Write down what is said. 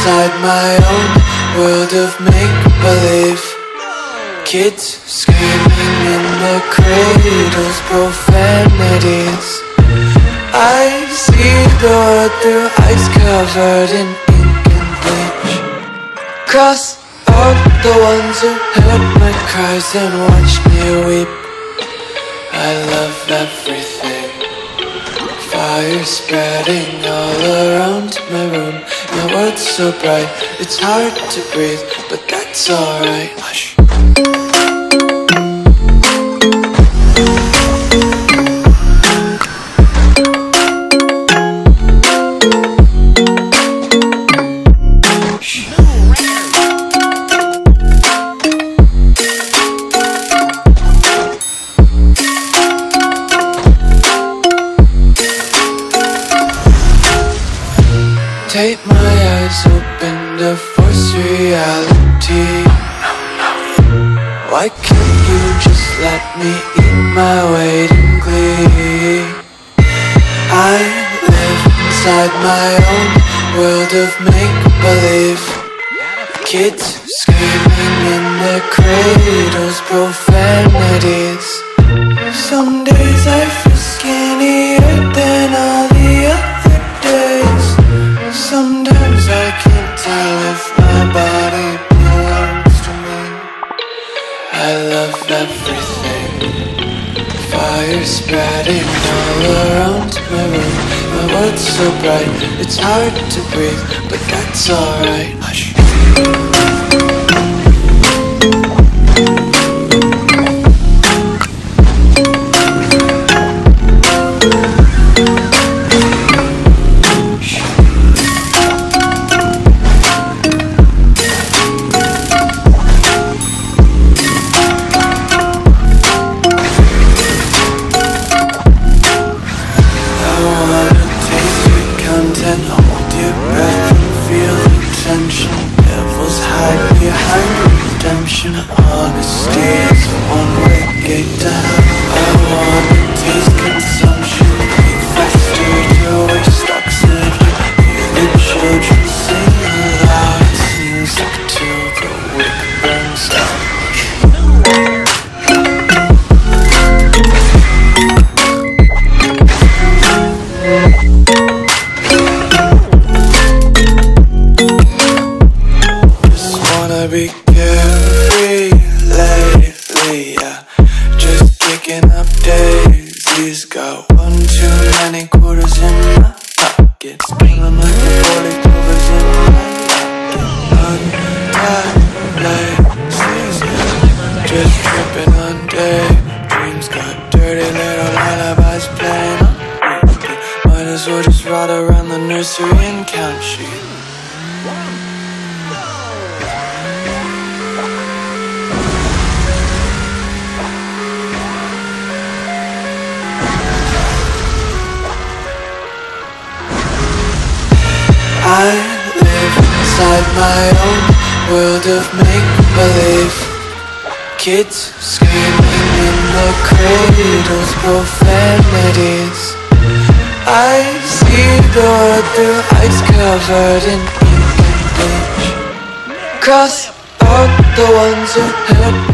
inside my own world of make-believe. Kids screaming in their cradles, profanities. I see the world through ice covered in ink and bleach. Cross out the ones who heard my cries and watched me weep. I love everything. Fire spreading all around my room. My world's so bright, it's hard to breathe, but that's alright. Hush. Take my eyes open to force reality. Why can't you just let me eat my weight in glee? I live inside my own world of make-believe. Kids screaming in their cradles, profanities. Some days I feel skinnier than all the other days. Sometimes I can't tell if my body belongs to me. I love everything. Fire spreading all around my room. My world's so bright, it's hard to breathe, but that's alright. Hush. Hold your breath and feel the tension. Devils hide behind redemption. Honesty is a one-way gate to hell. I wanna taste consumption. Eat faster to waste oxygen. Hear the children sing aloud. It's music till the wick burns out. Be carefree lately, yeah. Just kicking up daisies. Got one too many quarters in my pocket. Feeling like the 40 clovers in my pocket. Untied laces, yeah. Just tripping on daydreams. Got dirty little lullabies playing on repeat. Might as well just ride around the nursery and count sheep. I live inside my own world of make-believe. Kids screaming in their cradles, profanities. I see the world through ice covered in ink and bleach. Cross out the ones who hurt